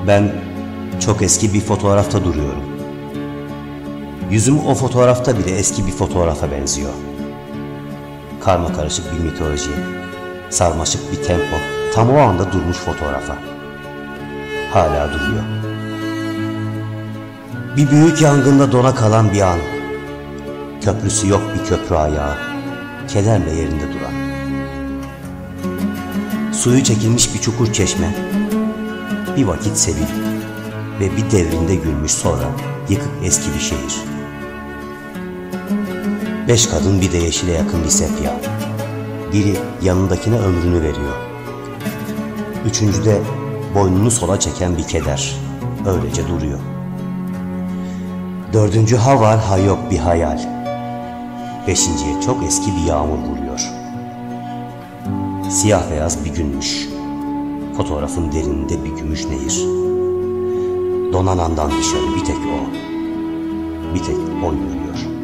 Ben çok eski bir fotoğrafta duruyorum. Yüzüm o fotoğrafta bile eski bir fotoğrafa benziyor. Karmakarışık bir mitoloji, sarmaşık bir tempo tam o anda durmuş fotoğrafa. Hala duruyor. Bir büyük yangında dona kalan bir an. Köprüsü yok bir köprü ayağı, kederle yerinde duran. Suyu çekilmiş bir çukur çeşme, bir vakit sevil ve bir devrinde gülmüş sonra yıkık eski bir şehir. 5 kadın bir de yeşile yakın bir sepya. Biri yanındakine ömrünü veriyor. Üçüncüde boynunu sola çeken bir keder, öylece duruyor. Dördüncü ha var ha yok bir hayal. Beşinciye çok eski bir yağmur vuruyor. Siyah beyaz bir günmüş. Fotoğrafın derininde bir gümüş nehir. Donan andan dışarı bir tek o. Bir tek o yürüyor.